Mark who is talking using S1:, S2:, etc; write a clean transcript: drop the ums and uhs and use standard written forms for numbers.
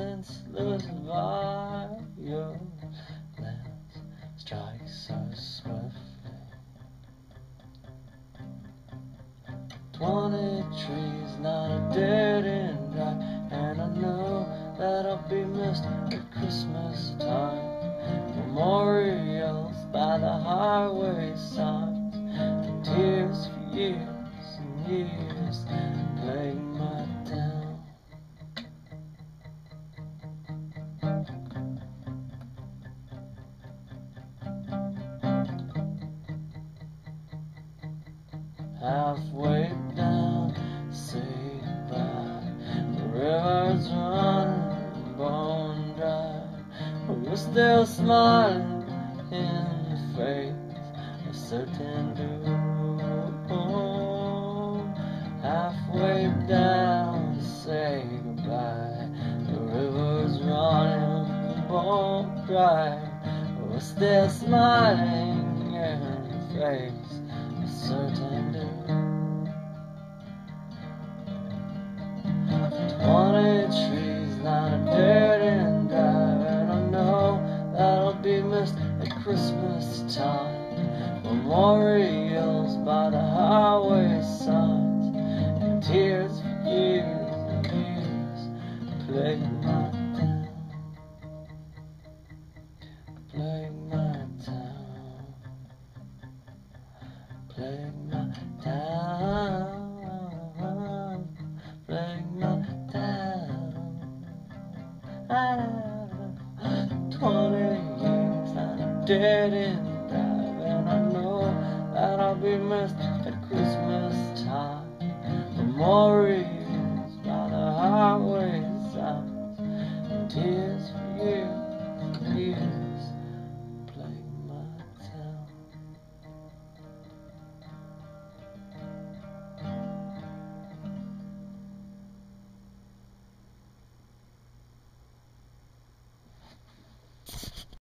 S1: senseless violence strikes so swiftly. 20 trees, not a dead end, and I know that I'll be missed at Christmas time. Memorials by the highway signs, and tears for years and years plague my town. Halfway down, say goodbye. The river's running bone dry, but we're still smiling in the face of certain doom. Halfway down, say goodbye. The river's running bone dry, but we're still smiling in the face of certain doom. 20 trees, not a dead end, and I know that'll be missed at Christmas time. Memorial